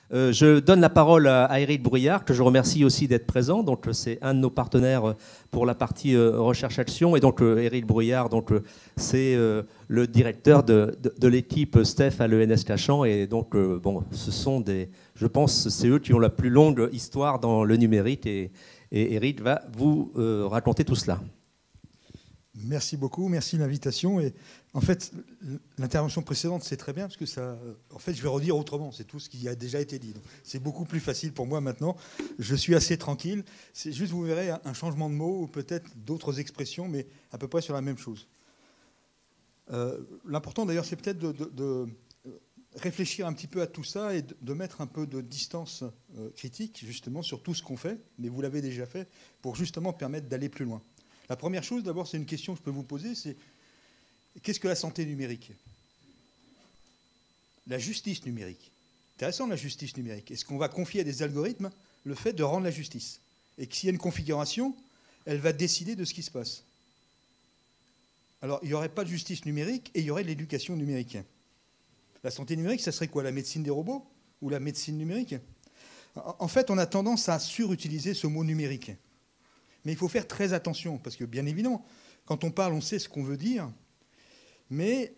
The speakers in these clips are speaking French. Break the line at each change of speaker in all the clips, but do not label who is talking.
Je donne la parole à Éric Brouillard, que je remercie aussi d'être présent. Donc, c'est un de nos partenaires pour la partie recherche-action. Et donc, Éric Brouillard, donc, c'est le directeur de l'équipe STEF à l'ENS Cachan. Et donc, bon, ce sont je pense, c'est eux qui ont la plus longue histoire dans le numérique. Et Éric va vous raconter tout cela.
Merci beaucoup, merci de l'invitation. Et en fait, l'intervention précédente, c'est très bien parce que ça. En fait, je vais redire autrement. C'est tout ce qui a déjà été dit. C'est beaucoup plus facile pour moi maintenant. Je suis assez tranquille. C'est juste, vous verrez, un changement de mots ou peut-être d'autres expressions, mais à peu près sur la même chose. L'important d'ailleurs, c'est peut-être de réfléchir un petit peu à tout ça et de mettre un peu de distance critique justement sur tout ce qu'on fait. Mais vous l'avez déjà fait pour justement permettre d'aller plus loin. La première chose, d'abord, c'est une question que je peux vous poser, c'est qu'est-ce que la santé numérique? La justice numérique. Intéressant, la justice numérique. Est-ce qu'on va confier à des algorithmes le fait de rendre la justice? Et que s'il y a une configuration, elle va décider de ce qui se passe. Alors, il n'y aurait pas de justice numérique et il y aurait de l'éducation numérique. La santé numérique, ça serait quoi? La médecine des robots ou la médecine numérique? En fait, on a tendance à surutiliser ce mot numérique. Mais il faut faire très attention, parce que bien évidemment, quand on parle, on sait ce qu'on veut dire, mais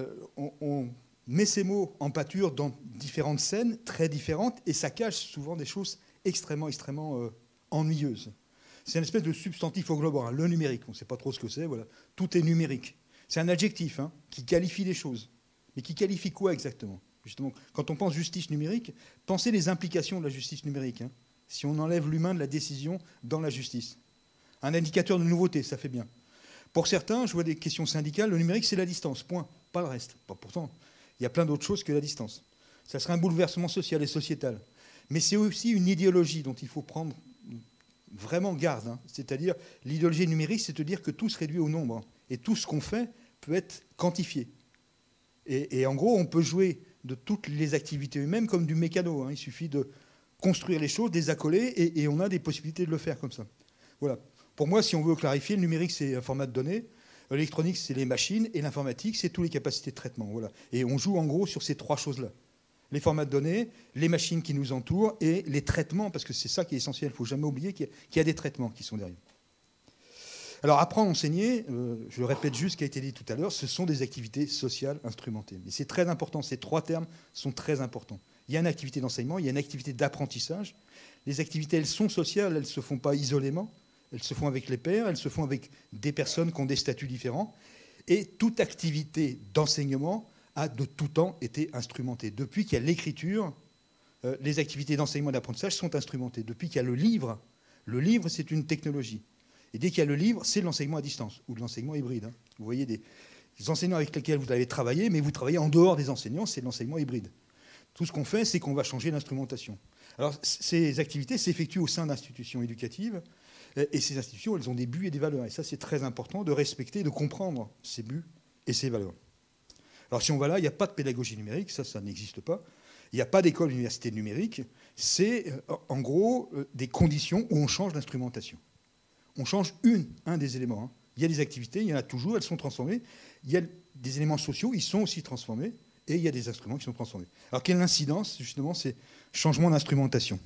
on met ces mots en pâture dans différentes scènes très différentes, et ça cache souvent des choses extrêmement ennuyeuses. C'est une espèce de substantif au globe, le numérique, on ne sait pas trop ce que c'est, voilà. Tout est numérique. C'est un adjectif qui qualifie les choses. Mais qui qualifie quoi exactement? Justement, quand on pense justice numérique, pensez les implications de la justice numérique, si on enlève l'humain de la décision dans la justice. Un indicateur de nouveauté, ça fait bien. Pour certains, je vois des questions syndicales, le numérique, c'est la distance, point, pas le reste. Pourtant, il y a plein d'autres choses que la distance. Ça serait un bouleversement social et sociétal. Mais c'est aussi une idéologie dont il faut prendre vraiment garde. C'est-à-dire, l'idéologie numérique, c'est de dire que tout se réduit au nombre. Et tout ce qu'on fait peut être quantifié. Et en gros, on peut jouer de toutes les activités humaines comme du mécano. Il suffit de construire les choses, de les accoler, et on a des possibilités de le faire comme ça. Voilà. Pour moi, si on veut clarifier, le numérique, c'est un format de données, l'électronique, c'est les machines, et l'informatique, c'est toutes les capacités de traitement. Voilà. Et on joue en gros sur ces trois choses-là. Les formats de données, les machines qui nous entourent, et les traitements, parce que c'est ça qui est essentiel. Il ne faut jamais oublier qu'il y a des traitements qui sont derrière. Alors, apprendre, enseigner, je répète juste ce qui a été dit tout à l'heure, ce sont des activités sociales instrumentées. Mais c'est très important, ces trois termes sont très importants. Il y a une activité d'enseignement, il y a une activité d'apprentissage. Les activités, elles sont sociales, elles ne se font pas isolément. Elles se font avec les pairs, elles se font avec des personnes qui ont des statuts différents. Et toute activité d'enseignement a de tout temps été instrumentée. Depuis qu'il y a l'écriture, les activités d'enseignement et d'apprentissage sont instrumentées. Depuis qu'il y a le livre, c'est une technologie. Et dès qu'il y a le livre, c'est l'enseignement à distance ou de l'enseignement hybride. Vous voyez des enseignants avec lesquels vous avez travaillé, mais vous travaillez en dehors des enseignants, c'est de l'enseignement hybride. Tout ce qu'on fait, c'est qu'on va changer l'instrumentation. Alors, ces activités s'effectuent au sein d'institutions éducatives. Et ces institutions, elles ont des buts et des valeurs. Et ça, c'est très important de respecter, de comprendre ces buts et ces valeurs. Alors, si on va là, il n'y a pas de pédagogie numérique, ça n'existe pas. Il n'y a pas d'école d'université numérique. C'est, en gros, des conditions où on change d'instrumentation. On change un des éléments. Il y a des activités, il y en a toujours, elles sont transformées. Il y a des éléments sociaux, ils sont aussi transformés. Et il y a des instruments qui sont transformés. Alors, quelle incidence, justement, c'est changement d'instrumentation.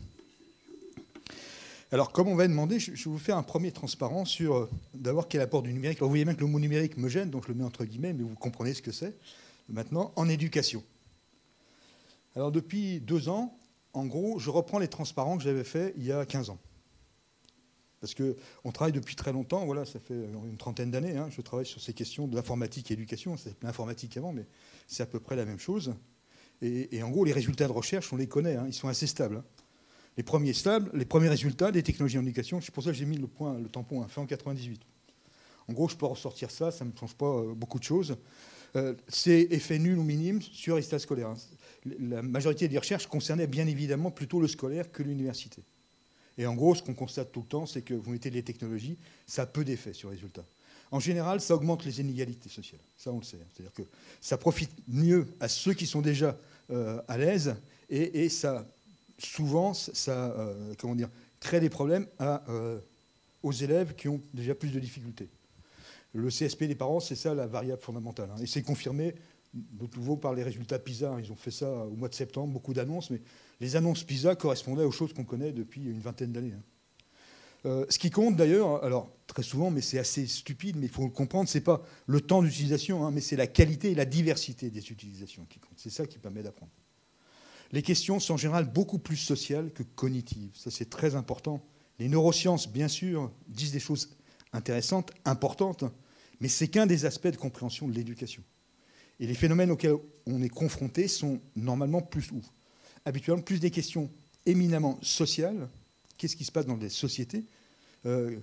Alors, comme on va demander, je vais vous faire un premier transparent sur, d'abord, quel apport du numérique. Alors, vous voyez bien que le mot numérique me gêne, donc je le mets entre guillemets, mais vous comprenez ce que c'est. Maintenant, en éducation. Alors, depuis 2 ans, en gros, je reprends les transparents que j'avais faits il y a 15 ans. Parce qu'on travaille depuis très longtemps, voilà, ça fait une trentaine d'années, je travaille sur ces questions de l'informatique et éducation. C'était l'informatique avant, mais c'est à peu près la même chose. Et en gros, les résultats de recherche, on les connaît, ils sont assez stables. Les premiers stables, les premiers résultats des technologies en éducation, c'est pour ça que j'ai mis le tampon fait en 98. En gros, je peux ressortir ça ne me change pas beaucoup de choses. C'est effet nul ou minime sur les résultats scolaires. La majorité des recherches concernaient bien évidemment plutôt le scolaire que l'université. Et en gros, ce qu'on constate tout le temps, c'est que vous mettez les technologies, ça a peu d'effet sur les résultats. En général, ça augmente les inégalités sociales. Ça, on le sait. C'est-à-dire que ça profite mieux à ceux qui sont déjà à l'aise et ça, souvent, ça crée des problèmes aux élèves qui ont déjà plus de difficultés. Le CSP des parents, c'est ça la variable fondamentale. Et c'est confirmé de nouveau par les résultats PISA. Ils ont fait ça au mois de septembre, beaucoup d'annonces, mais les annonces PISA correspondaient aux choses qu'on connaît depuis une vingtaine d'années. Ce qui compte d'ailleurs, alors très souvent, mais c'est assez stupide, mais il faut le comprendre, c'est pas le temps d'utilisation, mais c'est la qualité et la diversité des utilisations qui comptent. C'est ça qui permet d'apprendre. Les questions sont en général beaucoup plus sociales que cognitives. Ça, c'est très important. Les neurosciences, bien sûr, disent des choses intéressantes, importantes, mais c'est qu'un des aspects de compréhension de l'éducation. Et les phénomènes auxquels on est confronté sont normalement habituellement plus des questions éminemment sociales. Qu'est-ce qui se passe dans les sociétés ? Quelles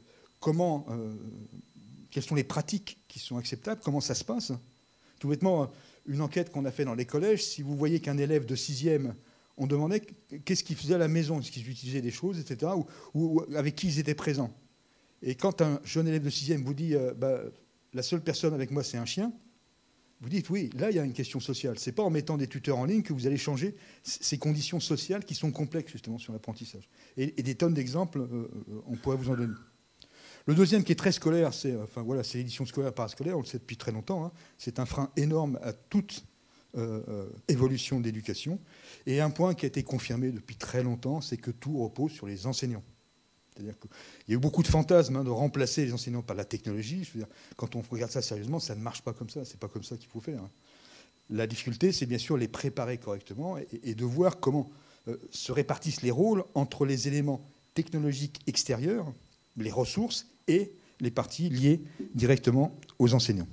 sont les pratiques qui sont acceptables ? Comment ça se passe ? Tout bêtement, une enquête qu'on a faite dans les collèges, si vous voyez qu'un élève de 6e, on demandait qu'est-ce qu'il faisait à la maison, est-ce qu'ils utilisaient des choses, etc., ou avec qui ils étaient présents. Et quand un jeune élève de 6e vous dit la seule personne avec moi, c'est un chien, vous dites oui, là, il y a une question sociale. Ce n'est pas en mettant des tuteurs en ligne que vous allez changer ces conditions sociales qui sont complexes, justement, sur l'apprentissage. Et des tonnes d'exemples, on pourrait vous en donner. Le deuxième, qui est très scolaire, c'est l'édition scolaire parascolaire, on le sait depuis très longtemps. Hein. C'est un frein énorme à toute évolution de l'éducation. Et un point qui a été confirmé depuis très longtemps, c'est que tout repose sur les enseignants. C'est-à-dire qu'il y a eu beaucoup de fantasmes de remplacer les enseignants par la technologie. Je veux dire, quand on regarde ça sérieusement, ça ne marche pas comme ça. Ce n'est pas comme ça qu'il faut faire. La difficulté, c'est bien sûr les préparer correctement et de voir comment se répartissent les rôles entre les éléments technologiques extérieurs, les ressources, et les parties liées directement aux enseignants.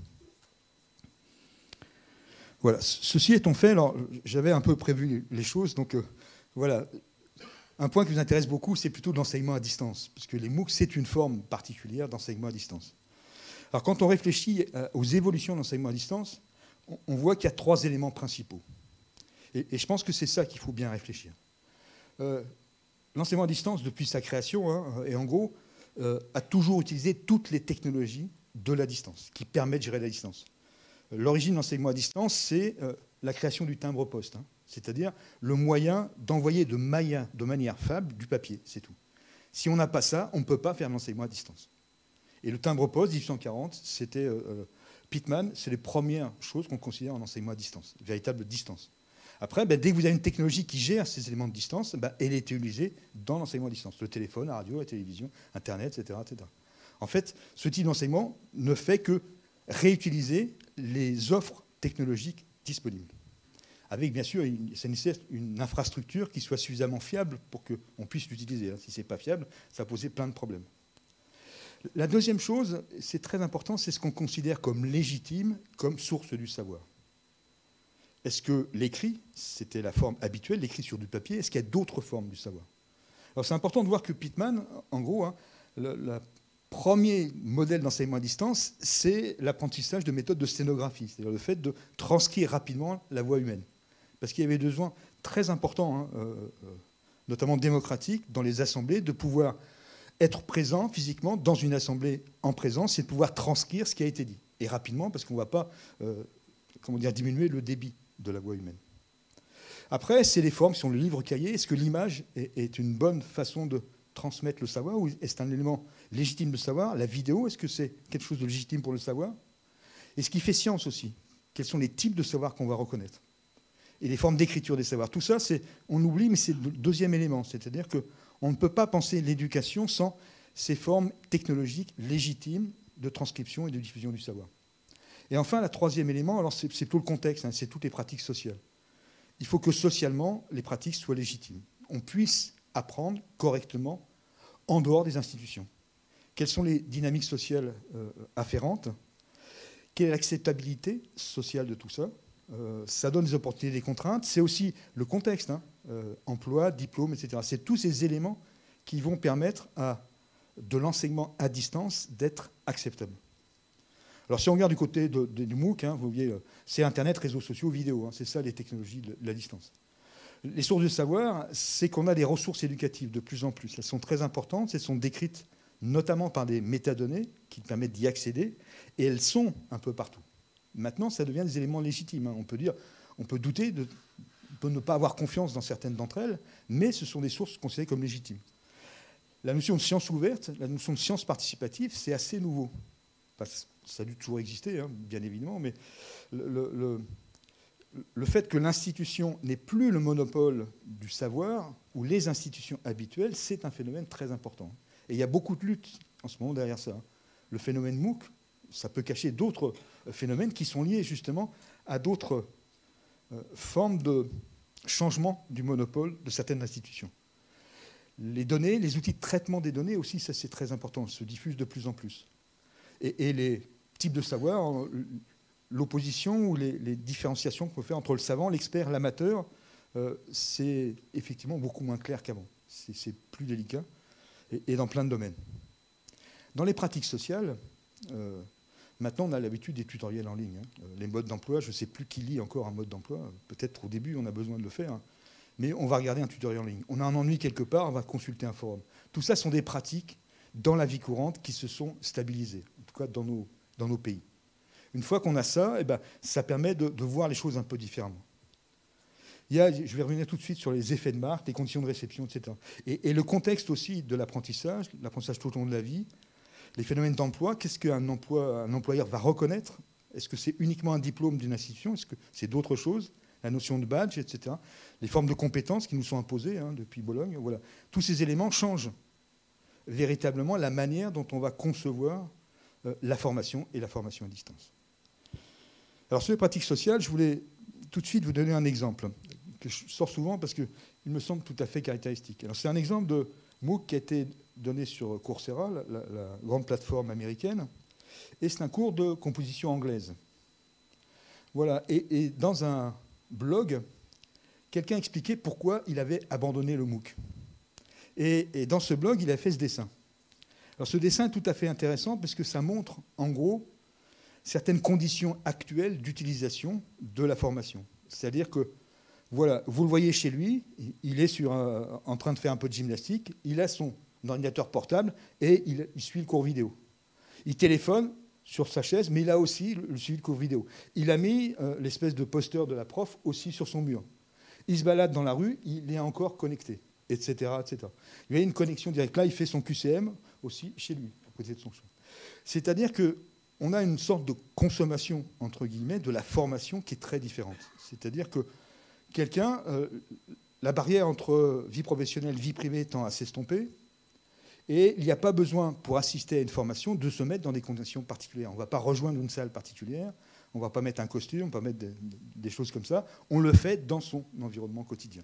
Voilà. Ceci étant fait, alors j'avais un peu prévu les choses, donc voilà. Un point qui vous intéresse beaucoup, c'est plutôt l'enseignement à distance, parce que les MOOC, c'est une forme particulière d'enseignement à distance. Alors, quand on réfléchit aux évolutions de l'enseignement à distance, on voit qu'il y a 3 éléments principaux. Et je pense que c'est ça qu'il faut bien réfléchir. L'enseignement à distance, depuis sa création, et en gros, a toujours utilisé toutes les technologies de la distance, qui permettent de gérer la distance. L'origine de l'enseignement à distance, c'est la création du timbre-poste. C'est-à-dire le moyen d'envoyer de manière fiable du papier, c'est tout. Si on n'a pas ça, on ne peut pas faire l'enseignement à distance. Et le timbre-poste, 1840, c'était Pitman, c'est les premières choses qu'on considère en enseignement à distance, véritable distance. Après, dès que vous avez une technologie qui gère ces éléments de distance, elle est utilisée dans l'enseignement à distance. Le téléphone, la radio, la télévision, Internet, etc., etc. En fait, ce type d'enseignement ne fait que réutiliser les offres technologiques disponibles. Avec, bien sûr, ça nécessite une infrastructure qui soit suffisamment fiable pour qu'on puisse l'utiliser. Si ce n'est pas fiable, ça va poser plein de problèmes. La deuxième chose, c'est très important, c'est ce qu'on considère comme légitime, comme source du savoir. Est-ce que l'écrit, c'était la forme habituelle, l'écrit sur du papier, est-ce qu'il y a d'autres formes du savoir? Alors c'est important de voir que Pitman, en gros, le premier modèle d'enseignement à distance, c'est l'apprentissage de méthodes de sténographie, c'est-à-dire le fait de transcrire rapidement la voix humaine. Parce qu'il y avait besoin très important, notamment démocratique, dans les assemblées, de pouvoir être présent physiquement dans une assemblée en présence et de pouvoir transcrire ce qui a été dit. Et rapidement, parce qu'on ne va pas diminuer le débit de la voix humaine. Après, c'est les formes qui sont le livre-cahier. Est-ce que l'image est une bonne façon de transmettre le savoir ou est-ce un élément légitime de savoir? La vidéo, est-ce que c'est quelque chose de légitime pour le savoir? Et ce qui fait science aussi, quels sont les types de savoirs qu'on va reconnaître? Et les formes d'écriture des savoirs. Tout ça, on oublie, mais c'est le deuxième élément. C'est-à-dire qu'on ne peut pas penser l'éducation sans ces formes technologiques légitimes de transcription et de diffusion du savoir. Et enfin, le troisième élément, alors c'est plutôt le contexte, c'est toutes les pratiques sociales. Il faut que socialement, les pratiques soient légitimes. On puisse apprendre correctement en dehors des institutions. Quelles sont les dynamiques sociales afférentes? Quelle est l'acceptabilité sociale de tout ça? Ça donne des opportunités, des contraintes. C'est aussi le contexte, emploi, diplôme, etc. C'est tous ces éléments qui vont permettre de l'enseignement à distance d'être acceptable. Alors si on regarde du côté du MOOC, vous voyez, c'est Internet, réseaux sociaux, vidéo. C'est ça les technologies de la distance. Les sources de savoir, c'est qu'on a des ressources éducatives de plus en plus. Elles sont très importantes, elles sont décrites notamment par des métadonnées qui permettent d'y accéder, et elles sont un peu partout. Maintenant, ça devient des éléments légitimes. On peut douter, on peut ne pas avoir confiance dans certaines d'entre elles, mais ce sont des sources considérées comme légitimes. La notion de science ouverte, la notion de science participative, c'est assez nouveau. Ça a dû toujours exister, bien évidemment, mais le fait que l'institution n'ait plus le monopole du savoir, ou les institutions habituelles, c'est un phénomène très important. Et il y a beaucoup de luttes en ce moment derrière ça. Le phénomène MOOC, ça peut cacher d'autres phénomènes qui sont liés justement à d'autres formes de changement du monopole de certaines institutions. Les données, les outils de traitement des données aussi, ça c'est très important, se diffusent de plus en plus. Et les types de savoir, l'opposition ou les différenciations qu'on peut faire entre le savant, l'expert, l'amateur, c'est effectivement beaucoup moins clair qu'avant. C'est plus délicat, et dans plein de domaines. Dans les pratiques sociales, maintenant on a l'habitude des tutoriels en ligne. Les modes d'emploi, je ne sais plus qui lit encore un mode d'emploi, peut-être au début on a besoin de le faire, mais on va regarder un tutoriel en ligne. On a un ennui quelque part, on va consulter un forum. Tout ça sont des pratiques dans la vie courante qui se sont stabilisées, en tout cas dans nos pays. Une fois qu'on a ça, eh ben, ça permet de voir les choses un peu différemment. Je vais revenir tout de suite sur les effets de marque, les conditions de réception, etc. Et le contexte aussi de l'apprentissage tout au long de la vie, les phénomènes d'emploi, qu'est-ce qu'un employeur va reconnaître? Est-ce que c'est uniquement un diplôme d'une institution? Est-ce que c'est d'autres choses? La notion de badge, etc. Les formes de compétences qui nous sont imposées depuis Bologne. Voilà. Tous ces éléments changent véritablement la manière dont on va concevoir la formation et la formation à distance. Alors sur les pratiques sociales, je voulais tout de suite vous donner un exemple que je sors souvent parce qu'il me semble tout à fait caractéristique. Alors c'est un exemple de MOOC qui a été donné sur Coursera, la grande plateforme américaine, et c'est un cours de composition anglaise. Voilà, et dans un blog, quelqu'un expliquait pourquoi il avait abandonné le MOOC. Et dans ce blog, il a fait ce dessin. Alors ce dessin est tout à fait intéressant parce que ça montre, en gros, certaines conditions actuelles d'utilisation de la formation. C'est-à-dire que, voilà, vous le voyez chez lui, il est en train de faire un peu de gymnastique, il a son ordinateur portable et il suit le cours vidéo. Il téléphone sur sa chaise, mais il a aussi le suivi de cours vidéo. Il a mis l'espèce de poster de la prof aussi sur son mur. Il se balade dans la rue, il est encore connecté, etc., etc. Il y a une connexion directe. Là, il fait son QCM aussi chez lui, à côté de son champ. C'est-à-dire qu'on a une sorte de consommation, entre guillemets, de la formation qui est très différente. C'est-à-dire que quelqu'un, la barrière entre vie professionnelle et vie privée tend à s'estomper, et il n'y a pas besoin, pour assister à une formation, de se mettre dans des conditions particulières. On ne va pas rejoindre une salle particulière, on ne va pas mettre un costume, on ne va pas mettre des choses comme ça. On le fait dans son environnement quotidien.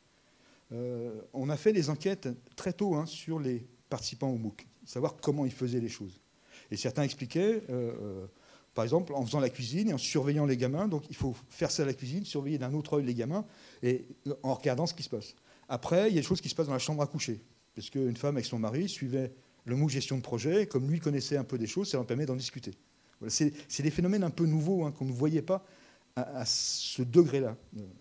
On a fait des enquêtes très tôt sur les participants au MOOC, savoir comment ils faisaient les choses. Et certains expliquaient, par exemple, en faisant la cuisine et en surveillant les gamins. Donc il faut faire ça à la cuisine, surveiller d'un autre œil les gamins, et en regardant ce qui se passe. Après, il y a des choses qui se passent dans la chambre à coucher. Parce qu'une femme avec son mari suivait le MOOC gestion de projet, comme lui connaissait un peu des choses, ça leur permet d'en discuter. Voilà, c'est des phénomènes un peu nouveaux qu'on ne voyait pas à ce degré-là.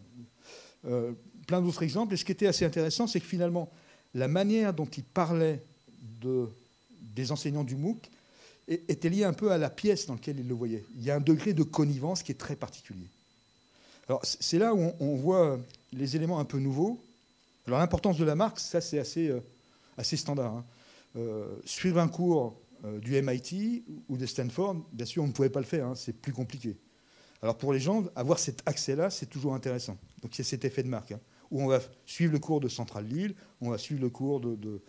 Plein d'autres exemples. Et ce qui était assez intéressant, c'est que finalement, la manière dont il parlait des enseignants du MOOC était liée un peu à la pièce dans laquelle il le voyait. Il y a un degré de connivence qui est très particulier. Alors, c'est là où on voit les éléments un peu nouveaux. Alors, l'importance de la marque, ça, c'est assez standard. Suivre un cours du MIT ou de Stanford, bien sûr, on ne pouvait pas le faire, c'est plus compliqué. Alors pour les gens, avoir cet accès-là, c'est toujours intéressant. Donc il y a cet effet de marque, où on va suivre le cours de Centrale Lille, on va suivre le cours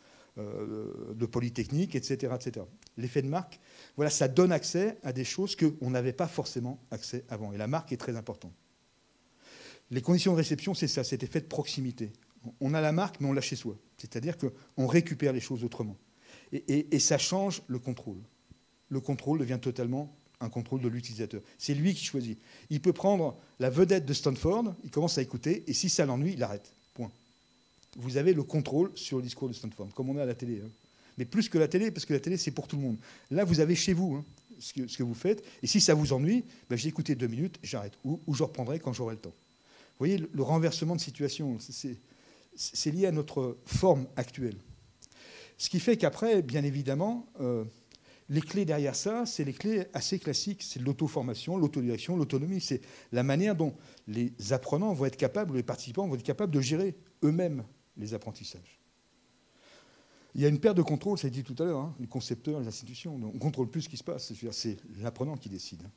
de Polytechnique, etc., etc. L'effet de marque, voilà, ça donne accès à des choses qu'on n'avait pas forcément accès avant. Et la marque est très importante. Les conditions de réception, c'est ça, cet effet de proximité. On a la marque, mais on l'a chez soi. C'est-à-dire qu'on récupère les choses autrement. Et ça change le contrôle. Le contrôle devient totalement un contrôle de l'utilisateur. C'est lui qui choisit. Il peut prendre la vedette de Stanford, il commence à écouter, et si ça l'ennuie, il arrête. Point. Vous avez le contrôle sur le discours de Stanford, comme on a à la télé. Mais plus que la télé, parce que la télé, c'est pour tout le monde. Là, vous avez chez vous ce que vous faites, et si ça vous ennuie, j'ai écouté 2 minutes, j'arrête. Ou je reprendrai quand j'aurai le temps. Vous voyez, le renversement de situation, c'est lié à notre forme actuelle. Ce qui fait qu'après, bien évidemment, les clés derrière ça, c'est les clés assez classiques. C'est l'auto-formation, l'autodirection, l'autonomie. C'est la manière dont les apprenants vont être capables, les participants vont être capables de gérer eux-mêmes les apprentissages. Il y a une perte de contrôle, ça a été dit tout à l'heure, les concepteurs, les institutions. On ne contrôle plus ce qui se passe. C'est l'apprenant qui décide.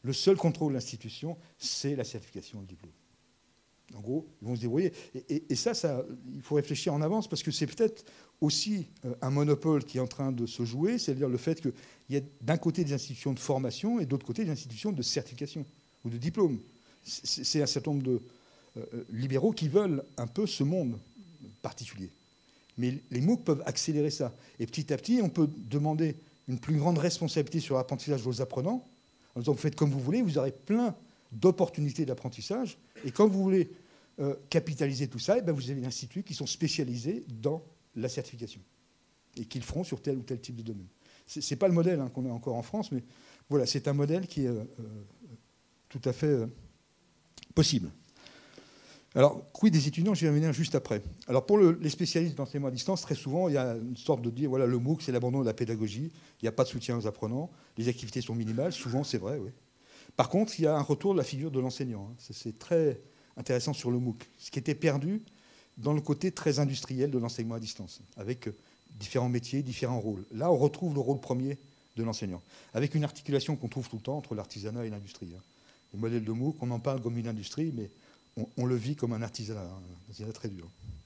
Le seul contrôle de l'institution, c'est la certification et le diplôme. En gros, ils vont se débrouiller. Et ça, il faut réfléchir en avance, parce que c'est peut-être aussi un monopole qui est en train de se jouer, c'est-à-dire le fait qu'il y a d'un côté des institutions de formation et de l'autre côté des institutions de certification ou de diplôme. C'est un certain nombre de libéraux qui veulent un peu ce monde particulier. Mais les MOOC peuvent accélérer ça. Et petit à petit, on peut demander une plus grande responsabilité sur l'apprentissage aux apprenants, en disant, vous faites comme vous voulez, vous aurez plein d'opportunités d'apprentissage, et quand vous voulez capitaliser tout ça, vous avez des instituts qui sont spécialisés dans la certification, et qui le feront sur tel ou tel type de domaine. Ce n'est pas le modèle qu'on a encore en France, mais voilà, c'est un modèle qui est tout à fait possible. Alors, quid des étudiants, je vais y revenir juste après. Alors, pour les spécialistes d'enseignement à distance, très souvent, il y a une sorte de dire, voilà, le MOOC, c'est l'abandon de la pédagogie, il n'y a pas de soutien aux apprenants, les activités sont minimales, souvent c'est vrai, oui. Par contre, il y a un retour de la figure de l'enseignant. C'est très intéressant sur le MOOC. Ce qui était perdu dans le côté très industriel de l'enseignement à distance, avec différents métiers, différents rôles. Là, on retrouve le rôle premier de l'enseignant, avec une articulation qu'on trouve tout le temps entre l'artisanat et l'industrie. Le modèle de MOOC, on en parle comme une industrie, mais on le vit comme un artisanat très dur.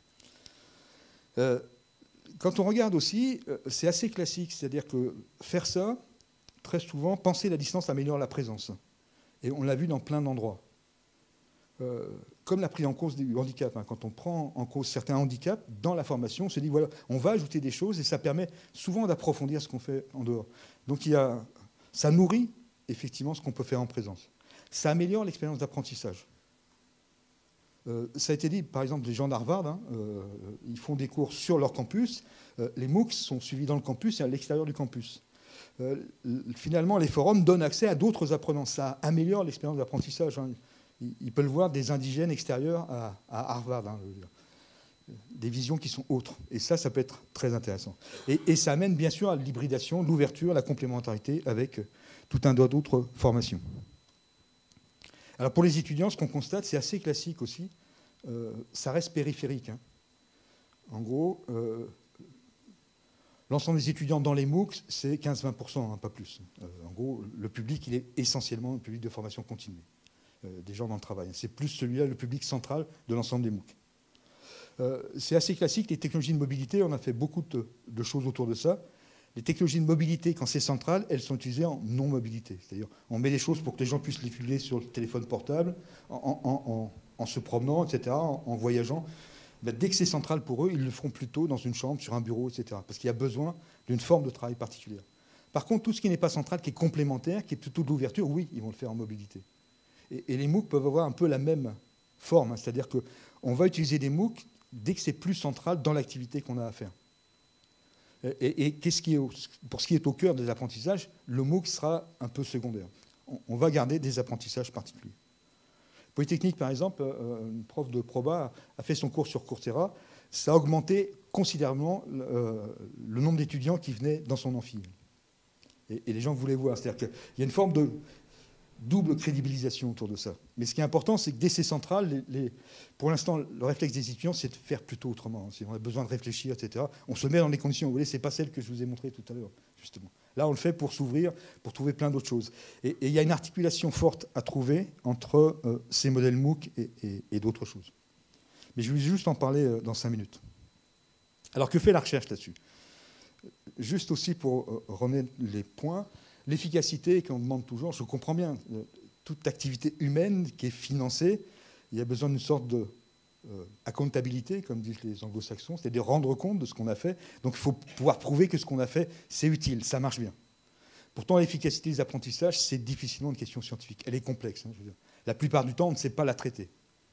Quand on regarde aussi, c'est assez classique, c'est-à-dire que faire ça, très souvent, penser la distance améliore la présence. Et on l'a vu dans plein d'endroits. Comme la prise en cause du handicap. Quand on prend en cause certains handicaps dans la formation, on se dit, voilà, on va ajouter des choses et ça permet souvent d'approfondir ce qu'on fait en dehors. Donc ça nourrit effectivement ce qu'on peut faire en présence. Ça améliore l'expérience d'apprentissage. Ça a été dit, par exemple, les gens d'Harvard, ils font des cours sur leur campus. Les MOOCs sont suivis dans le campus et à l'extérieur du campus. Finalement, les forums donnent accès à d'autres apprenants. Ça améliore l'expérience d'apprentissage. Ils peuvent voir des indigènes extérieurs à Harvard, des visions qui sont autres. Et ça peut être très intéressant. Et ça amène bien sûr à l'hybridation, l'ouverture, la complémentarité avec tout un tas d'autres formations. Alors pour les étudiants, ce qu'on constate, c'est assez classique aussi. Ça reste périphérique. En gros, l'ensemble des étudiants dans les MOOC, c'est 15-20%, pas plus. En gros, le public, il est essentiellement un public de formation continue, des gens dans le travail. C'est plus celui-là, le public central de l'ensemble des MOOC. C'est assez classique, les technologies de mobilité, on a fait beaucoup de choses autour de ça. Les technologies de mobilité, quand c'est central, elles sont utilisées en non-mobilité. C'est-à-dire, on met des choses pour que les gens puissent les filer sur le téléphone portable, en se promenant, etc., en voyageant. Dès que c'est central pour eux, ils le feront plutôt dans une chambre, sur un bureau, etc. Parce qu'il y a besoin d'une forme de travail particulière. Par contre, tout ce qui n'est pas central, qui est complémentaire, qui est plutôt de l'ouverture, oui, ils vont le faire en mobilité. Et les MOOC peuvent avoir un peu la même forme. C'est-à-dire qu'on va utiliser des MOOC dès que c'est plus central dans l'activité qu'on a à faire. Et pour ce qui est au cœur des apprentissages, le MOOC sera un peu secondaire. On va garder des apprentissages particuliers. Polytechnique, par exemple, une prof de proba a fait son cours sur Coursera. Ça a augmenté considérablement le nombre d'étudiants qui venaient dans son amphi. Et les gens voulaient voir. C'est-à-dire qu'il y a une forme de double crédibilisation autour de ça. Mais ce qui est important, c'est que dès ces centrales, pour l'instant, le réflexe des étudiants, c'est de faire plutôt autrement. Si on a besoin de réfléchir, etc., on se met dans les conditions. Vous voyez, ce n'est pas celle que je vous ai montrée tout à l'heure, justement. Là, on le fait pour s'ouvrir, pour trouver plein d'autres choses. Et il y a une articulation forte à trouver entre ces modèles MOOC et d'autres choses. Mais je vais juste en parler dans 5 minutes. Alors, que fait la recherche là-dessus? Juste aussi pour remettre les points, l'efficacité qu'on demande toujours, je comprends bien, toute activité humaine qui est financée, il y a besoin d'une sorte de accountabilité, comme disent les anglo-saxons, c'est-à-dire rendre compte de ce qu'on a fait. Donc il faut pouvoir prouver que ce qu'on a fait, c'est utile, ça marche bien. Pourtant, l'efficacité des apprentissages, c'est difficilement une question scientifique. Elle est complexe. Je veux dire. La plupart du temps, on ne sait pas la traiter.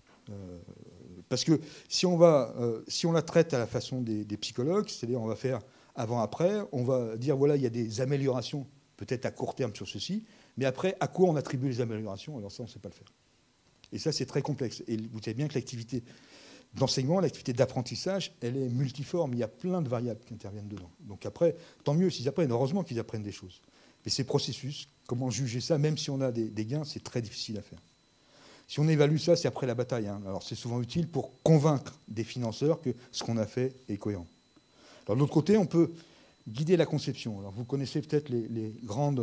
Parce que si on la traite à la façon des psychologues, c'est-à-dire on va faire avant-après, on va dire, voilà, il y a des améliorations, peut-être à court terme sur ceci, mais après, à quoi on attribue les améliorations? Alors ça, on ne sait pas le faire. Et ça, c'est très complexe. Et vous savez bien que l'activité d'enseignement, l'activité d'apprentissage, elle est multiforme. Il y a plein de variables qui interviennent dedans. Donc après, tant mieux s'ils apprennent. Heureusement qu'ils apprennent des choses. Mais ces processus, comment juger ça, même si on a des gains, c'est très difficile à faire. Si on évalue ça, c'est après la bataille. Alors c'est souvent utile pour convaincre des financeurs que ce qu'on a fait est cohérent. Alors de l'autre côté, on peut guider la conception. Alors vous connaissez peut-être les grandes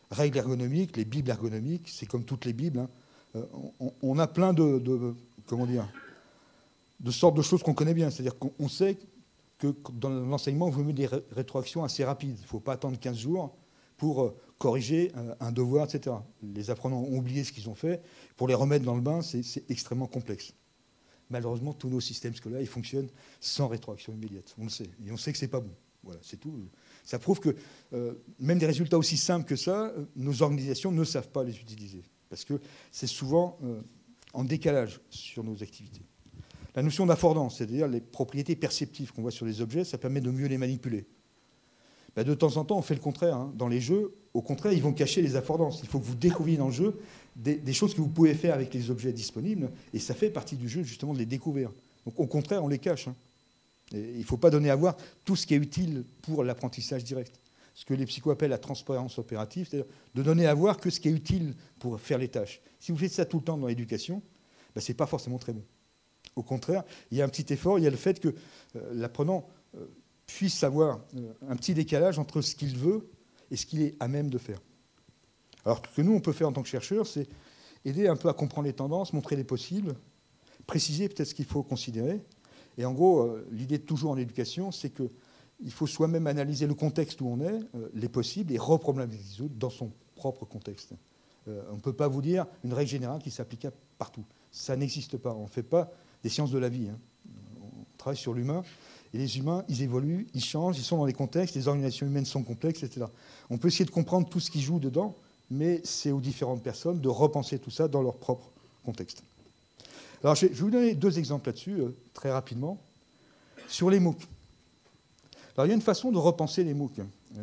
règles ergonomiques, les bibles ergonomiques, c'est comme toutes les bibles. Hein. On a plein comment dire, de sortes de choses qu'on connaît bien. C'est-à-dire qu'on sait que dans l'enseignement, il vaut mieux des rétroactions assez rapides. Il ne faut pas attendre 15 jours pour corriger un devoir, etc. Les apprenants ont oublié ce qu'ils ont fait. Pour les remettre dans le bain, c'est extrêmement complexe. Malheureusement, tous nos systèmes scolaires, ils fonctionnent sans rétroaction immédiate. On le sait. Et on sait que ce n'est pas bon. Voilà, c'est tout. Ça prouve que même des résultats aussi simples que ça, nos organisations ne savent pas les utiliser. Parce que c'est souvent en décalage sur nos activités. La notion d'affordance, c'est-à-dire les propriétés perceptives qu'on voit sur les objets, ça permet de mieux les manipuler. Ben, de temps en temps, on fait le contraire. Hein. Dans les jeux, au contraire, ils vont cacher les affordances. Il faut que vous découvriez dans le jeu des choses que vous pouvez faire avec les objets disponibles, et ça fait partie du jeu, justement, de les découvrir. Donc, au contraire, on les cache. Hein. Et il ne faut pas donner à voir tout ce qui est utile pour l'apprentissage direct. Ce que les psychos appellent la transparence opérative, c'est-à-dire de donner à voir que ce qui est utile pour faire les tâches. Si vous faites ça tout le temps dans l'éducation, ben, ce n'est pas forcément très bon. Au contraire, il y a un petit effort, il y a le fait que l'apprenant puisse avoir un petit décalage entre ce qu'il veut et ce qu'il est à même de faire. Alors ce que nous, on peut faire en tant que chercheurs, c'est aider un peu à comprendre les tendances, montrer les possibles, préciser peut-être ce qu'il faut considérer. Et en gros, l'idée toujours en éducation, c'est qu'il faut soi-même analyser le contexte où on est, les possibles, et reproblématiser dans son propre contexte. On ne peut pas vous dire une règle générale qui s'applique partout. Ça n'existe pas. On ne fait pas des sciences de la vie. Hein. On travaille sur l'humain. Et les humains, ils évoluent, ils changent, ils sont dans les contextes, les organisations humaines sont complexes, etc. On peut essayer de comprendre tout ce qui joue dedans, mais c'est aux différentes personnes de repenser tout ça dans leur propre contexte. Alors, je vais vous donner 2 exemples là-dessus, très rapidement. Sur les MOOC. Alors, il y a une façon de repenser les MOOC.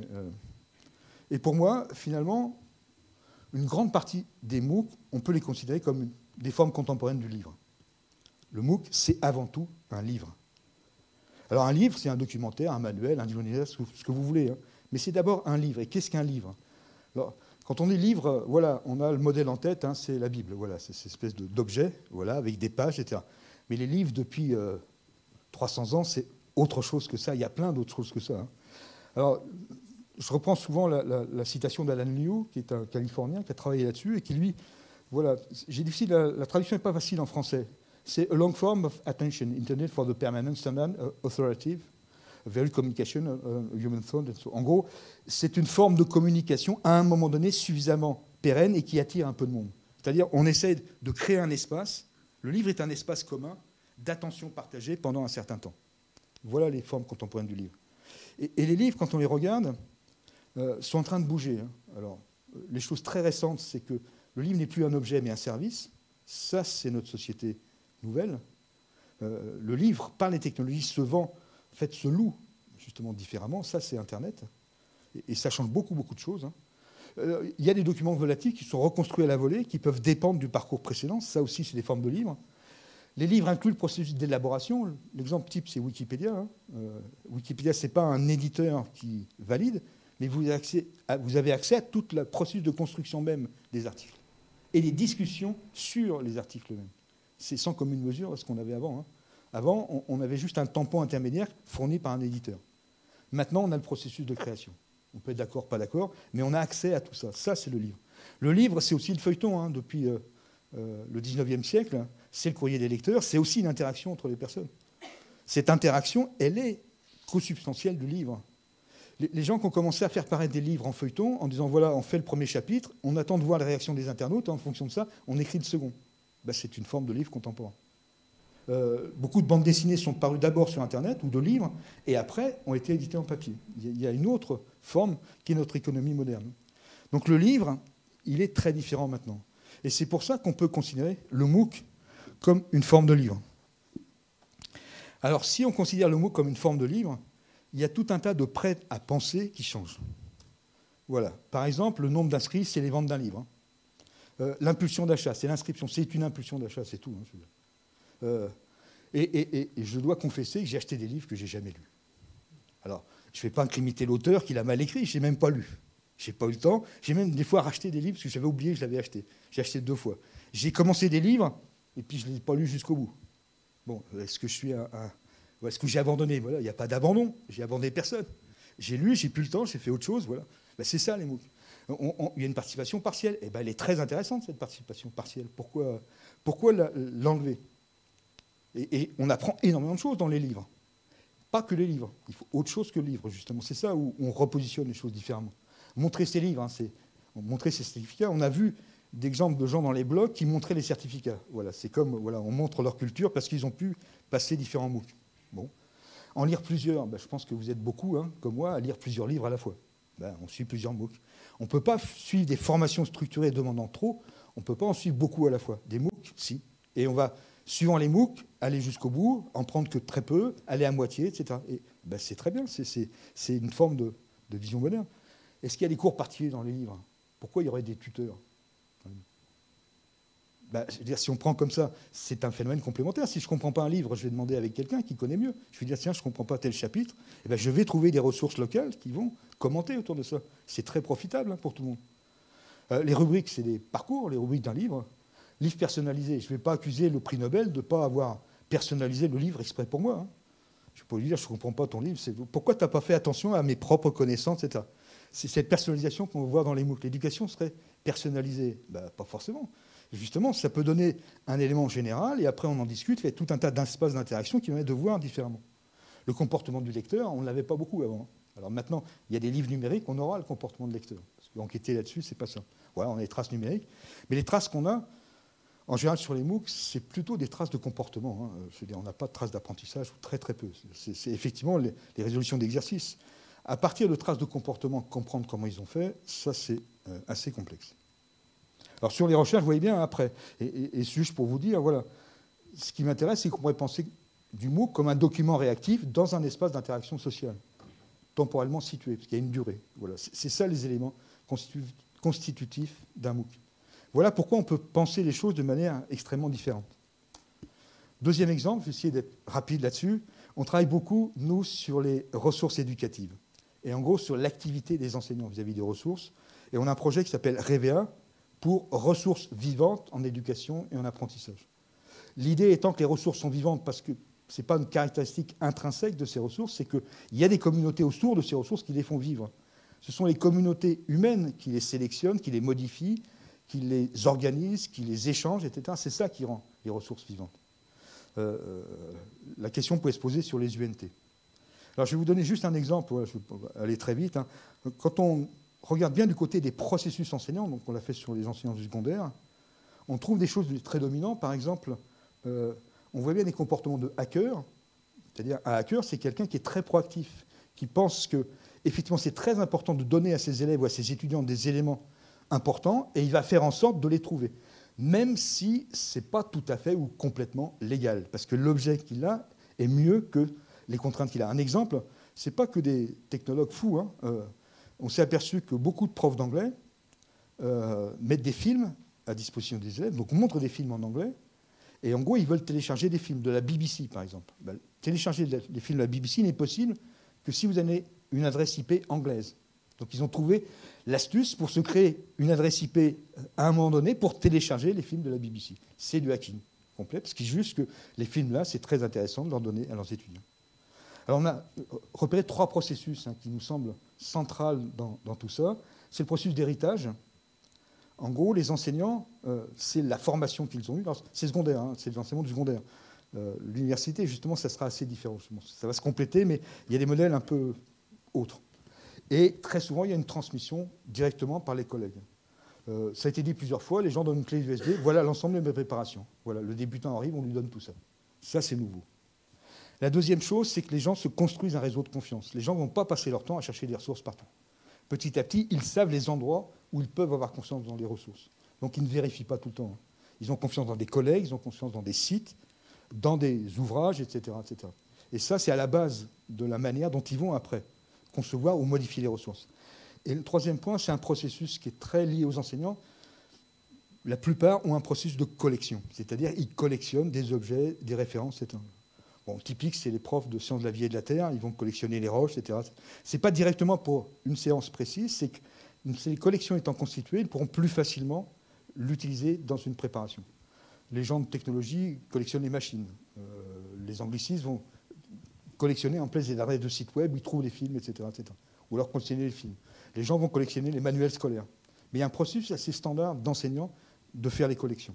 Et pour moi, finalement, une grande partie des MOOC, on peut les considérer comme des formes contemporaines du livre. Le MOOC, c'est avant tout un livre. Alors un livre, c'est un documentaire, un manuel, un dictionnaire, ce que vous voulez. Hein. Mais c'est d'abord un livre. Et qu'est-ce qu'un livre? Alors, quand on dit livre, voilà, on a le modèle en tête, hein, c'est la Bible. Voilà, c'est cette espèce d'objet, voilà, avec des pages, etc. Mais les livres, depuis 300 ans, c'est autre chose que ça. Il y a plein d'autres choses que ça. Hein. Alors, je reprends souvent la citation d'Alan Liu, qui est un Californien, qui a travaillé là-dessus, et qui, lui, voilà, j'ai difficile, la traduction n'est pas facile en français. C'est a long form of attention intended for the permanent standard authoritative, very communication, human thought. En gros, c'est une forme de communication à un moment donné suffisamment pérenne et qui attire un peu de monde. C'est-à-dire, on essaie de créer un espace. Le livre est un espace commun d'attention partagée pendant un certain temps. Voilà les formes contemporaines du livre. Et les livres, quand on les regarde, sont en train de bouger. Hein. Alors, les choses très récentes, c'est que le livre n'est plus un objet mais un service. Ça, c'est notre société nouvelle. Le livre, par les technologies, se vend, en fait, se loue justement différemment. Ça, c'est Internet. Et ça change beaucoup, beaucoup de choses. Hein. Il y a des documents volatils qui sont reconstruits à la volée, qui peuvent dépendre du parcours précédent. Ça aussi, c'est des formes de livres. Les livres incluent le processus d'élaboration. L'exemple type, c'est Wikipédia. Hein. Wikipédia, ce n'est pas un éditeur qui valide, mais vous avez accès à tout le processus de construction même des articles et les discussions sur les articles eux-mêmes. C'est sans commune mesure à ce qu'on avait avant. Hein. Avant, on avait juste un tampon intermédiaire fourni par un éditeur. Maintenant, on a le processus de création. On peut être d'accord, pas d'accord, mais on a accès à tout ça. Ça, c'est le livre. Le livre, c'est aussi le feuilleton. Hein, depuis le 19e siècle, c'est le courrier des lecteurs, c'est aussi une interaction entre les personnes. Cette interaction, elle est consubstantielle du livre. Les gens qui ont commencé à faire paraître des livres en feuilleton, en disant, voilà, on fait le premier chapitre, on attend de voir la réaction des internautes, en fonction de ça, on écrit le second. Ben, c'est une forme de livre contemporain. Beaucoup de bandes dessinées sont parues d'abord sur Internet ou de livres, et après ont été éditées en papier. Il y a une autre forme qui est notre économie moderne. Donc le livre, il est très différent maintenant. Et c'est pour ça qu'on peut considérer le MOOC comme une forme de livre. Alors si on considère le MOOC comme une forme de livre, il y a tout un tas de prêts à penser qui changent. Voilà. Par exemple, le nombre d'inscrits, c'est les ventes d'un livre. L'impulsion d'achat, c'est l'inscription. C'est une impulsion d'achat, c'est tout. Hein, et je dois confesser que j'ai acheté des livres que je n'ai jamais lus. Alors, je ne vais pas incriminer l'auteur qui l'a mal écrit, je n'ai même pas lu. Je n'ai pas eu le temps. J'ai même des fois racheté des livres parce que j'avais oublié que je l'avais acheté. J'ai acheté 2 fois. J'ai commencé des livres et puis je ne les ai pas lus jusqu'au bout. Bon, est-ce que je suis est-ce que j'ai abandonné? Voilà, il n'y a pas d'abandon. J'ai abandonné personne. J'ai lu, j'ai plus le temps, j'ai fait autre chose. Voilà. Ben, c'est ça les MOOC. Il y a une participation partielle. Eh ben, elle est très intéressante, cette participation partielle. Pourquoi l'enlever? Et on apprend énormément de choses dans les livres. Pas que les livres. Il faut autre chose que le livre, justement. C'est ça où on repositionne les choses différemment. Montrer ces livres, c'est montrer ces certificats. On a vu d'exemples de gens dans les blogs qui montraient les certificats. Voilà, c'est comme on montre leur culture parce qu'ils ont pu passer différents MOOC. Bon. En lire plusieurs, je pense que vous êtes beaucoup, comme moi, à lire plusieurs livres à la fois. On suit plusieurs MOOC. On ne peut pas suivre des formations structurées demandant trop, on ne peut pas en suivre beaucoup à la fois. Des MOOC, si. Et on va, suivant les MOOC, aller jusqu'au bout, en prendre que très peu, aller à moitié, etc. Et c'est très bien, c'est une forme de vision moderne. Est-ce qu'il y a des cours particuliers dans les livres? Pourquoi il y aurait des tuteurs? Je veux dire, si on prend comme ça, c'est un phénomène complémentaire. Si je ne comprends pas un livre, je vais demander avec quelqu'un qui connaît mieux. Je vais dire, tiens, je ne comprends pas tel chapitre. Je vais trouver des ressources locales qui vont commenter autour de ça. C'est très profitable pour tout le monde. Les rubriques, c'est des parcours, les rubriques d'un livre. Livre personnalisé. Je ne vais pas accuser le prix Nobel de ne pas avoir personnalisé le livre exprès pour moi. Je ne vais pas lui dire, je ne comprends pas ton livre. Pourquoi tu n'as pas fait attention à mes propres connaissances, etc. C'est cette personnalisation qu'on voit dans les MOOC. L'éducation serait personnalisée. Pas forcément. Justement, ça peut donner un élément général et après on en discute, il y a tout un tas d'espaces d'interaction qui permettent de voir différemment. Le comportement du lecteur, on ne l'avait pas beaucoup avant. Alors maintenant, il y a des livres numériques, on aura le comportement de lecteur. Parce qu'enquêter là-dessus, c'est pas ça. Voilà, on a les traces numériques. Mais les traces qu'on a, en général sur les MOOC, c'est plutôt des traces de comportement. Je veux dire, on n'a pas de traces d'apprentissage, ou très très peu. C'est effectivement les résolutions d'exercice. À partir de traces de comportement, comprendre comment ils ont fait, ça c'est assez complexe. Alors sur les recherches, vous voyez bien après, et juste pour vous dire, voilà, ce qui m'intéresse, c'est qu'on pourrait penser du MOOC comme un document réactif dans un espace d'interaction sociale, temporellement situé, parce qu'il y a une durée. Voilà, c'est ça les éléments constitutifs d'un MOOC. Voilà pourquoi on peut penser les choses de manière extrêmement différente. Deuxième exemple, je vais essayer d'être rapide là-dessus, on travaille beaucoup, nous, sur les ressources éducatives, et en gros sur l'activité des enseignants vis-à-vis des ressources, et on a un projet qui s'appelle REVEA, pour ressources vivantes en éducation et en apprentissage. L'idée étant que les ressources sont vivantes parce que ce n'est pas une caractéristique intrinsèque de ces ressources, c'est qu'il y a des communautés autour de ces ressources qui les font vivre. Ce sont les communautés humaines qui les sélectionnent, qui les modifient, qui les organisent, qui les échangent, etc. C'est ça qui rend les ressources vivantes. La question peut se poser sur les UNT. Alors je vais vous donner juste un exemple, je vais aller très vite. Quand on regarde bien du côté des processus enseignants, donc on l'a fait sur les enseignants du secondaire, on trouve des choses très dominantes. Par exemple, on voit bien des comportements de hacker. C'est-à-dire, un hacker, c'est quelqu'un qui est très proactif, qui pense que, effectivement, c'est très important de donner à ses élèves ou à ses étudiants des éléments importants, et il va faire en sorte de les trouver, même si ce n'est pas tout à fait ou complètement légal, parce que l'objet qu'il a est mieux que les contraintes qu'il a. Un exemple, ce n'est pas que des technologues fous, on s'est aperçu que beaucoup de profs d'anglais mettent des films à disposition des élèves, donc on montre des films en anglais, et en gros, ils veulent télécharger des films de la BBC, par exemple. Télécharger des films de la BBC n'est possible que si vous avez une adresse IP anglaise. Donc ils ont trouvé l'astuce pour se créer une adresse IP à un moment donné pour télécharger les films de la BBC. C'est du hacking complet, parce qu'ils jugent que les films-là, c'est très intéressant de leur donner à leurs étudiants. Alors on a repéré 3 processus qui nous semblent centrales dans tout ça. C'est le processus d'héritage. En gros, les enseignants, c'est la formation qu'ils ont eue. C'est secondaire, c'est l'enseignement du secondaire. L'université, justement, ça sera assez différent. Ça va se compléter, mais il y a des modèles un peu autres. Et très souvent, il y a une transmission directement par les collègues. Ça a été dit plusieurs fois, les gens donnent une clé USB, voilà l'ensemble de mes préparations. Voilà, le débutant arrive, on lui donne tout ça. Ça, c'est nouveau. La deuxième chose, c'est que les gens se construisent un réseau de confiance. Les gens ne vont pas passer leur temps à chercher des ressources partout. Petit à petit, ils savent les endroits où ils peuvent avoir confiance dans les ressources. Donc, ils ne vérifient pas tout le temps. Ils ont confiance dans des collègues, ils ont confiance dans des sites, dans des ouvrages, etc., etc. Et ça, c'est à la base de la manière dont ils vont après concevoir ou modifier les ressources. Et le troisième point, c'est un processus qui est très lié aux enseignants. La plupart ont un processus de collection, c'est-à-dire ils collectionnent des objets, des références, etc. Bon, typique, c'est les profs de sciences de la vie et de la terre, ils vont collectionner les roches, etc. Ce n'est pas directement pour une séance précise, c'est que ces collections étant constituées, ils pourront plus facilement l'utiliser dans une préparation. Les gens de technologie collectionnent les machines. Les anglicistes vont collectionner en place des adresses de sites web, ils trouvent les films, etc., etc. Ou alors collectionner les films. Les gens vont collectionner les manuels scolaires. Mais il y a un processus assez standard d'enseignants de faire les collections.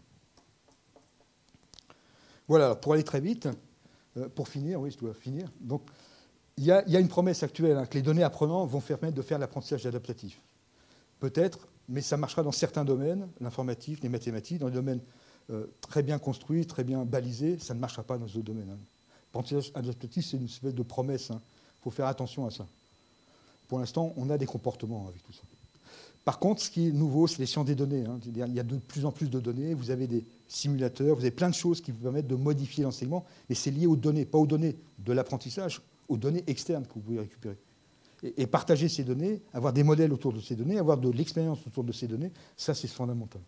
Voilà, alors pour aller très vite, pour finir, oui, je dois finir. Donc, il y a une promesse actuelle, hein, que les données apprenants vont permettre de faire l'apprentissage adaptatif. Peut-être, mais ça marchera dans certains domaines, l'informatique, les mathématiques, dans les domaines très bien construits, très bien balisés, ça ne marchera pas dans les autres domaines. Hein. L'apprentissage adaptatif, c'est une espèce de promesse. Il faut faire attention à ça. Pour l'instant, on a des comportements avec tout ça. Par contre, ce qui est nouveau, c'est les sciences des données. Hein. Il y a de plus en plus de données, vous avez des simulateurs, vous avez plein de choses qui vous permettent de modifier l'enseignement, mais c'est lié aux données, pas aux données de l'apprentissage, aux données externes que vous pouvez récupérer. Et partager ces données, avoir des modèles autour de ces données, avoir de l'expérience autour de ces données, ça c'est fondamental.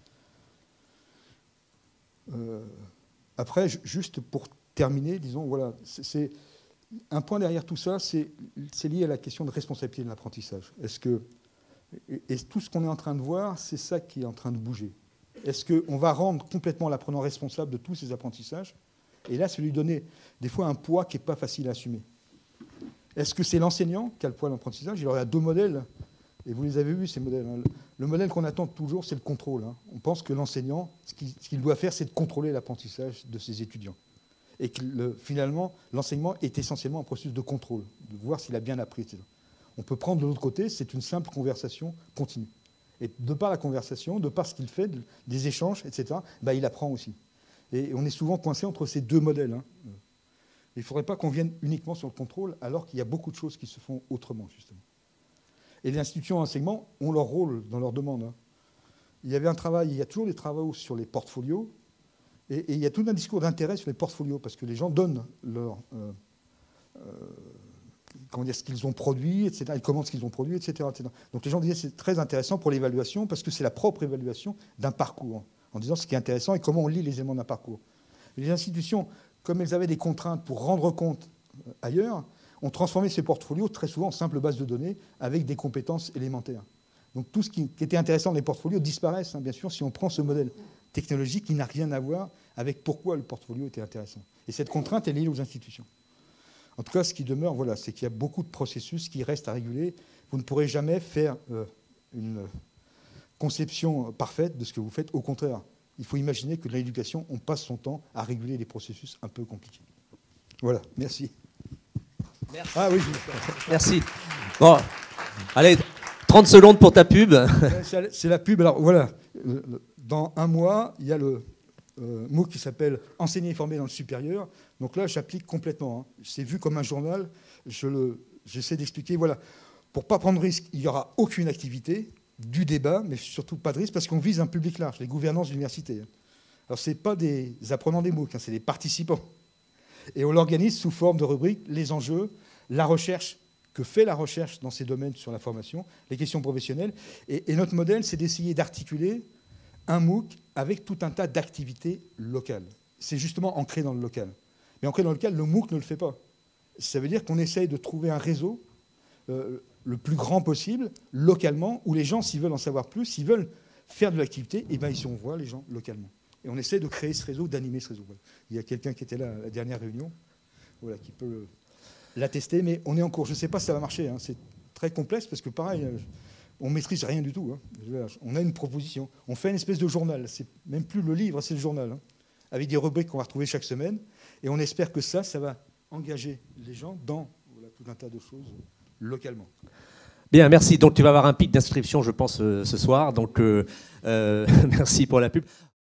Après, juste pour terminer, disons, voilà, c'est un point derrière tout ça, c'est lié à la question de responsabilité de l'apprentissage. Et tout ce qu'on est en train de voir, c'est ça qui est en train de bouger. Est-ce qu'on va rendre complètement l'apprenant responsable de tous ses apprentissages? Et là, c'est lui donner des fois un poids qui n'est pas facile à assumer. Est-ce que c'est l'enseignant qui a le poids de l'apprentissage? Il y a deux modèles, et vous les avez vus, ces modèles. Le modèle qu'on attend toujours, c'est le contrôle. On pense que l'enseignant, ce qu'il doit faire, c'est de contrôler l'apprentissage de ses étudiants. Et que finalement, l'enseignement est essentiellement un processus de contrôle, de voir s'il a bien appris, etc. On peut prendre de l'autre côté, c'est une simple conversation continue. Et de par la conversation, de par ce qu'il fait, des échanges, etc., il apprend aussi. Et on est souvent coincé entre ces deux modèles. Il ne faudrait pas qu'on vienne uniquement sur le contrôle, alors qu'il y a beaucoup de choses qui se font autrement, justement. Et les institutions d'enseignement ont leur rôle dans leur demande. Il y a toujours des travaux sur les portfolios, et il y a tout un discours d'intérêt sur les portfolios, parce que les gens donnent ce qu'ils ont produit, etc. Ils commentent ce qu'ils ont produit, etc., etc. Donc les gens disaient que c'est très intéressant pour l'évaluation, parce que c'est la propre évaluation d'un parcours, en disant ce qui est intéressant et comment on lit les éléments d'un parcours. Les institutions, comme elles avaient des contraintes pour rendre compte ailleurs, ont transformé ces portfolios très souvent en simples bases de données avec des compétences élémentaires. Donc tout ce qui était intéressant dans les portfolios disparaît, bien sûr, si on prend ce modèle technologique qui n'a rien à voir avec pourquoi le portfolio était intéressant. Et cette contrainte est liée aux institutions. En tout cas, ce qui demeure, voilà, c'est qu'il y a beaucoup de processus qui restent à réguler. Vous ne pourrez jamais faire une conception parfaite de ce que vous faites. Au contraire, il faut imaginer que dans l'éducation, on passe son temps à réguler des processus un peu compliqués. Voilà, merci.
Merci.
Ah oui,
merci. Bon, allez, 30 secondes pour ta pub.
C'est la pub. Alors voilà, dans un mois, il y a le MOOC qui s'appelle « Enseigner et former dans le supérieur ». Donc là, j'applique complètement. C'est vu comme un journal. J'essaie d'expliquer, voilà, pour ne pas prendre de risque, il n'y aura aucune activité, du débat, mais surtout pas de risque, parce qu'on vise un public large, les gouvernances d'université. Alors, ce n'est pas des apprenants des MOOC, c'est des participants. Et on l'organise sous forme de rubrique les enjeux, la recherche, que fait la recherche dans ces domaines sur la formation, les questions professionnelles. Et notre modèle, c'est d'essayer d'articuler un MOOC avec tout un tas d'activités locales. C'est justement ancré dans le local. Mais ancré dans le local, le MOOC ne le fait pas. Ça veut dire qu'on essaye de trouver un réseau le plus grand possible, localement, où les gens, s'ils veulent en savoir plus, s'ils veulent faire de l'activité, ici on voit les gens localement. Et on essaie de créer ce réseau, d'animer ce réseau. Voilà. Il y a quelqu'un qui était là à la dernière réunion, voilà, qui peut l'attester, mais on est en cours. Je ne sais pas si ça va marcher. C'est très complexe parce que, pareil, on ne maîtrise rien du tout. On a une proposition. On fait une espèce de journal. C'est même plus le livre, c'est le journal, avec des rubriques qu'on va retrouver chaque semaine. Et on espère que ça va engager les gens dans tout un tas de choses localement.
Bien, merci. Donc tu vas avoir un pic d'inscription, je pense, ce soir. Donc merci pour la pub.